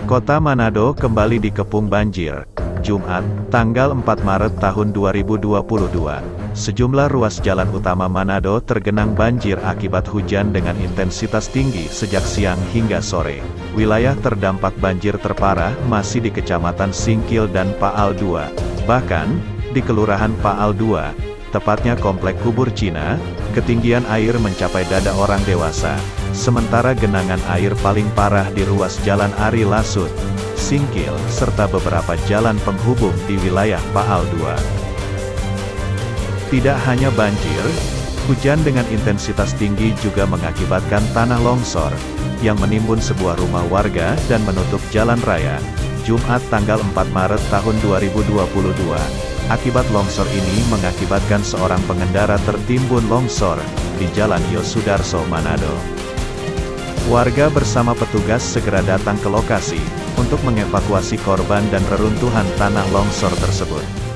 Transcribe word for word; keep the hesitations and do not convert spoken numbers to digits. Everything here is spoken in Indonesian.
Kota Manado kembali dikepung banjir. Jumat, tanggal empat Maret tahun dua ribu dua puluh dua. Sejumlah ruas jalan utama Manado tergenang banjir akibat hujan dengan intensitas tinggi sejak siang hingga sore. Wilayah terdampak banjir terparah masih di Kecamatan Singkil dan Paal dua. Bahkan, di Kelurahan Paal dua, tepatnya Komplek Kubur Cina, ketinggian air mencapai dada orang dewasa. Sementara genangan air paling parah di ruas Jalan Ari Lasut, Singkil, serta beberapa jalan penghubung di wilayah Paal dua. Tidak hanya banjir, hujan dengan intensitas tinggi juga mengakibatkan tanah longsor, yang menimbun sebuah rumah warga dan menutup jalan raya. Jumat tanggal empat Maret tahun dua ribu dua puluh dua. Akibat longsor ini mengakibatkan seorang pengendara tertimbun longsor, di Jalan Yosudarso, Manado. Warga bersama petugas segera datang ke lokasi, untuk mengevakuasi korban dan reruntuhan tanah longsor tersebut.